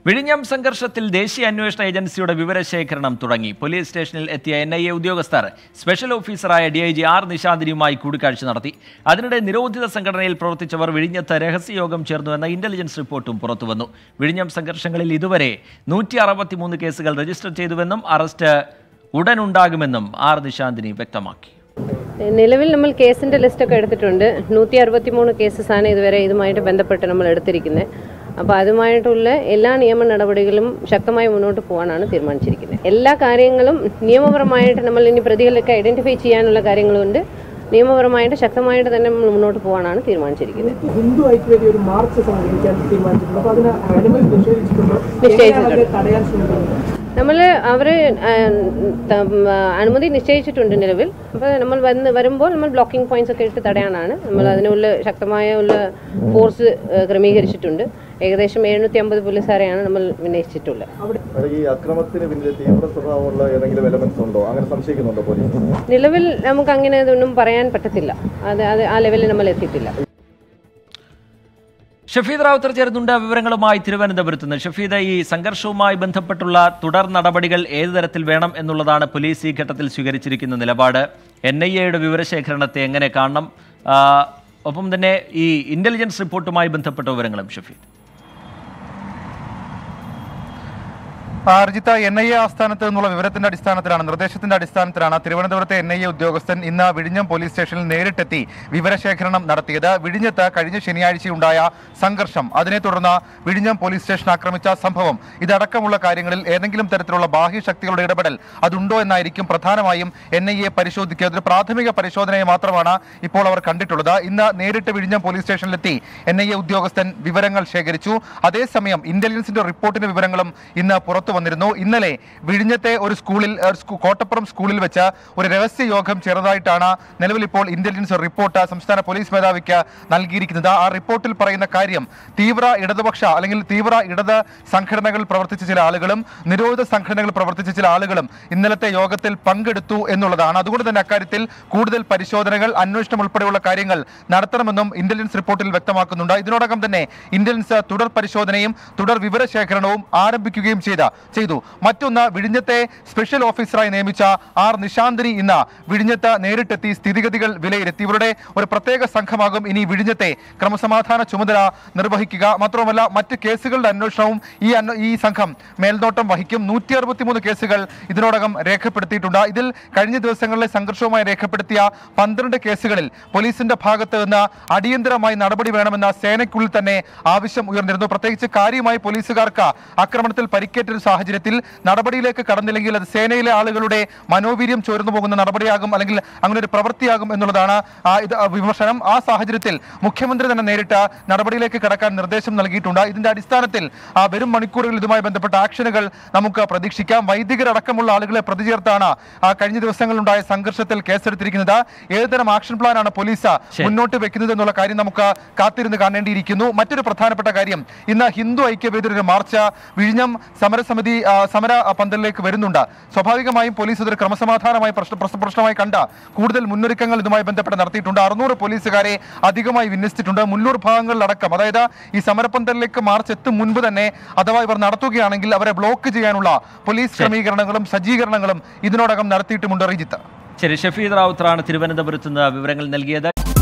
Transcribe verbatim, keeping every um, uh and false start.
വിഴിഞ്ഞം സംഘർഷത്തിൽ ദേശീയ അന്വേഷണ ഏജൻസിയുടെ വിവരശേഖരണം തുടങ്ങി. പോലീസ് സ്റ്റേഷനിൽ എത്തിയ എൻ ഐ എ ഉദ്യോഗസ്ഥർ സ്പെഷ്യൽ ഓഫീസറായ ഡി ഐ ജി ആർ നിശാന്തിനിയുമായി കൂടിക്കാഴ്ച നടത്തി. അതിനിടെ നിരോധിത സംഘടനയിൽ പ്രവർത്തിച്ചവർ വിഴിഞ്ഞത്ത് രഹസ്യയോഗം ചേർന്നുവെന്ന ഇന്റലിജൻസ് റിപ്പോർട്ടും പുറത്തുവന്നു. വിഴിഞ്ഞം സംഘർഷങ്ങളിൽ ഇതുവരെ നൂറ്റി അറുപത്തിമൂന്ന് കേസുകൾ രജിസ്റ്റർ ചെയ്തുവെന്നും അറസ്റ്റ് ഉടനുണ്ടാകുമെന്നും ആർ നിശാന്തിനി വ്യക്തമാക്കി. നിലവിൽ നമ്മൾ കേസിൻ്റെ ലിസ്റ്റൊക്കെ എടുത്തിട്ടുണ്ട്. നൂറ്റി അറുപത്തി മൂന്ന് കേസസാണ് ഇതുവരെ ഇതുമായിട്ട് ബന്ധപ്പെട്ട് നമ്മൾ എടുത്തിരിക്കുന്നത്. അപ്പോൾ അതുമായിട്ടുള്ള എല്ലാ നിയമ നടപടികളും ശക്തമായി മുന്നോട്ട് പോകാനാണ് തീരുമാനിച്ചിരിക്കുന്നത്. എല്ലാ കാര്യങ്ങളും നിയമപരമായിട്ട് നമ്മൾ ഇനി പ്രതികളൊക്കെ ഐഡൻറ്റിഫൈ ചെയ്യാനുള്ള കാര്യങ്ങളുണ്ട്. നിയമപരമായിട്ട് ശക്തമായിട്ട് തന്നെ നമ്മൾ മുന്നോട്ട് പോകാനാണ് തീരുമാനിച്ചിരിക്കുന്നത്. ഹിന്ദു ഐക്യവേദി ഒരു മാർച്ച് സംഘടിപ്പിക്കാൻ തീരുമാനിച്ചിട്ടുണ്ട്. അപ്പോൾ അതിന് അനുമതി നിഷേധിച്ചിട്ടുണ്ട്. നമ്മൾ അവർ അനുമതി നിശ്ചയിച്ചിട്ടുണ്ട് നിലവിൽ. അപ്പോൾ നമ്മൾ വന്ന് വരുമ്പോൾ നമ്മൾ ബ്ലോക്കിംഗ് പോയിന്റ്സ് ഒക്കെ ഇട്ട് തടയാനാണ് നമ്മൾ അതിനുള്ള ശക്തമായ ഉള്ള ഫോഴ്സ് ക്രമീകരിച്ചിട്ടുണ്ട്. ഏകദേശം എഴുന്നൂറ്റി അമ്പത് പോലീസുകാരെയാണ് നമ്മൾ വിന്യസിച്ചിട്ടുള്ളത്. നിലവിൽ നമുക്ക് അങ്ങനെ ഇതൊന്നും പറയാൻ പറ്റത്തില്ല. അത് അത് ആ ലെവലിൽ നമ്മൾ എത്തിയിട്ടില്ല. ഷഫീദ് റാവുത്തർ ചേരുന്നുണ്ട് വിവരങ്ങളുമായി തിരുവനന്തപുരത്ത് നിന്ന്. ഷഫീദ്, ഈ സംഘർഷവുമായി ബന്ധപ്പെട്ടുള്ള തുടർ നടപടികൾ ഏതു തരത്തിൽ വേണം എന്നുള്ളതാണ് പോലീസ് ഈ ഘട്ടത്തിൽ സ്വീകരിച്ചിരിക്കുന്ന നിലപാട്. എൻ ഐ എയുടെ വിവരശേഖരണത്തെ എങ്ങനെ കാണണം, ഒപ്പം തന്നെ ഈ ഇന്റലിജൻസ് റിപ്പോർട്ടുമായി ബന്ധപ്പെട്ട വിവരങ്ങളും Shafeed. Arjitha, N I A ആസ്ഥാനത്ത് നിന്നുള്ള വിവരത്തിന്റെ അടിസ്ഥാനത്തിലാണ് നിർദ്ദേശത്തിന്റെ അടിസ്ഥാനത്തിലാണ് തിരുവനന്തപുരത്തെ എൻ ഐ എ ഉദ്യോഗസ്ഥൻ ഇന്ന് വിഴിഞ്ഞം പോലീസ് സ്റ്റേഷനിൽ നേരിട്ടെത്തി വിവരശേഖരണം നടത്തിയത്. വിഴിഞ്ഞത്ത് കഴിഞ്ഞ ശനിയാഴ്ചയുണ്ടായ സംഘർഷം, അതിനെ തുടർന്ന് വിഴിഞ്ഞം പോലീസ് സ്റ്റേഷൻ ആക്രമിച്ച സംഭവം, ഇതടക്കമുള്ള കാര്യങ്ങളിൽ ഏതെങ്കിലും തരത്തിലുള്ള ബാഹ്യ ശക്തികളുടെ ഇടപെടൽ അതുണ്ടോ എന്നായിരിക്കും പ്രധാനമായും എൻ ഐ എ പരിശോധിക്കുക. ഒരു പ്രാഥമിക പരിശോധനയെ മാത്രമാണ് ഇപ്പോൾ അവർ കണ്ടിട്ടുള്ളത്. ഇന്ന് നേരിട്ട് വിഴിഞ്ഞം പോലീസ് സ്റ്റേഷനിലെത്തി എൻ ഐ എ ഉദ്യോഗസ്ഥൻ വിവരങ്ങൾ ശേഖരിച്ചു. അതേസമയം ഇന്റലിജൻസിന്റെ റിപ്പോർട്ടിന്റെ വിവരങ്ങളും ഇന്ന് പുറത്തു വന്നിരുന്നു. ഇന്നലെ വിഴിഞ്ഞത്തെ ഒരു സ്കൂളിൽ കോട്ടപ്പുറം സ്കൂളിൽ വെച്ച് ഒരു രഹസ്യ യോഗം ചേർന്നതായിട്ടാണ് നിലവിൽ ഇപ്പോൾ ഇന്റലിജൻസ് റിപ്പോർട്ട് സംസ്ഥാന പോലീസ് മേധാവിക്ക് നൽകിയിരിക്കുന്നത്. ആ റിപ്പോർട്ടിൽ പറയുന്ന കാര്യം, തീവ്ര ഇടതുപക്ഷ അല്ലെങ്കിൽ തീവ്ര ഇടത് സംഘടനകൾ പ്രവർത്തിച്ച ചില ആളുകളും നിരോധിത സംഘടനകൾ പ്രവർത്തിച്ച ചില ആളുകളും ഇന്നലത്തെ യോഗത്തിൽ പങ്കെടുത്തു എന്നുള്ളതാണ്. അതുകൊണ്ട് തന്നെ അക്കാര്യത്തിൽ കൂടുതൽ പരിശോധനകൾ, അന്വേഷണം ഉൾപ്പെടെയുള്ള കാര്യങ്ങൾ നടത്തണമെന്നും ഇന്റലിജൻസ് റിപ്പോർട്ടിൽ വ്യക്തമാക്കുന്നുണ്ട്. ഇതിനോടകം തന്നെ ഇന്റലിജൻസ് തുടർ പരിശോധനയും തുടർ വിവരശേഖരണവും ആരംഭിക്കുകയും ചെയ്ത ചെയ്തു. മറ്റൊന്ന്, വിഴിഞ്ഞത്തെ സ്പെഷ്യൽ ഓഫീസറായി നിയമിച്ച ആർ നിശാന്തിനി ഇന്ന് വിഴിഞ്ഞത്ത് നേരിട്ടെത്തി സ്ഥിതിഗതികൾ വിലയിരുത്തി. ഇവരുടെ ഒരു പ്രത്യേക സംഘമാകും ഇനി വിഴിഞ്ഞത്തെ ക്രമസമാധാന ചുമതല നിർവഹിക്കുക. മാത്രമല്ല, മറ്റ് കേസുകളുടെ അന്വേഷണവും ഈ ഈ സംഘം മേൽനോട്ടം വഹിക്കും. നൂറ്റി അറുപത്തിമൂന്ന് കേസുകൾ ഇതിനോടകം രേഖപ്പെടുത്തിയിട്ടുണ്ട്. ഇതിൽ കഴിഞ്ഞ ദിവസങ്ങളിലെ സംഘർഷവുമായി രേഖപ്പെടുത്തിയ പന്ത്രണ്ട് കേസുകളിൽ പോലീസിന്റെ ഭാഗത്ത് നിന്ന് അടിയന്തരമായി നടപടി വേണമെന്ന സേനയ്ക്കുള്ളിൽ തന്നെ ആവശ്യം ഉയർന്നിരുന്നു. പ്രത്യേകിച്ച് കാര്യമായി പോലീസുകാർക്ക് ആക്രമണത്തിൽ പരിക്കേറ്റ സാഹചര്യത്തിൽ നടപടിയിലേക്ക് കടന്നില്ലെങ്കിൽ അത് സേനയിലെ ആളുകളുടെ മനോവീര്യം ചോർന്നു പോകുന്ന നടപടിയാകും, അല്ലെങ്കിൽ അങ്ങനെ ഒരു പ്രവൃത്തിയാകും എന്നുള്ളതാണ് ഇത് വിമർശനം. ആ സാഹചര്യത്തിൽ മുഖ്യമന്ത്രി തന്നെ നേരിട്ട് നടപടിയിലേക്ക് കടക്കാൻ നിർദ്ദേശം നൽകിയിട്ടുണ്ട്. ഇതിന്റെ അടിസ്ഥാനത്തിൽ വരും മണിക്കൂറുകളിൽ ഇതുമായി ബന്ധപ്പെട്ട ആക്ഷനുകൾ നമുക്ക് പ്രതീക്ഷിക്കാം. വൈദികരടക്കമുള്ള ആളുകളെ പ്രതി ചേർത്താണ് കഴിഞ്ഞ ദിവസങ്ങളിലുണ്ടായ സംഘർഷത്തിൽ കേസെടുത്തിരിക്കുന്നത്. ഏതുതരം ആക്ഷൻ പ്ലാനാണ് പോലീസ് മുന്നോട്ട് വെക്കുന്നത് എന്നുള്ള കാര്യം നമുക്ക് കാത്തിരുന്ന് കാണേണ്ടിയിരിക്കുന്നു. മറ്റൊരു പ്രധാനപ്പെട്ട കാര്യം, ഇന്ന് ഹിന്ദു ഐക്യവേദിയുടെ ഒരു മാർച്ച് വിഴിഞ്ഞം സമരസമിതി സമര പന്തലിലേക്ക് വരുന്നുണ്ട്. സ്വാഭാവികമായും പോലീസ് ഇതൊരു ക്രമസമാധാനമായി പ്രശ്നമായി കണ്ട കൂടുതൽ മുന്നൊരുക്കങ്ങൾ ഇതുമായി ബന്ധപ്പെട്ട് നടത്തിയിട്ടുണ്ട്. അറുന്നൂറ് പോലീസുകാരെ അധികമായി വിന്യസിച്ചിട്ടുണ്ട്. മുന്നൂറ് ഭാഗങ്ങളിലടക്കം, അതായത് ഈ സമരപന്തലിലേക്ക് മാർച്ച് എത്തും മുൻപ് തന്നെ അഥവാ ഇവർ നടത്തുകയാണെങ്കിൽ അവരെ ബ്ലോക്ക് ചെയ്യാനുള്ള പോലീസ് ക്രമീകരണങ്ങളും സജ്ജീകരണങ്ങളും ഇതിനോടകം നടത്തിയിട്ടുമുണ്ട്. റിജിത്ത്. ശരി, ഷഫീദ് റാവുത്തറാണ് തിരുവനന്തപുരത്ത് നിന്ന് വിവരങ്ങൾ നൽകിയത്.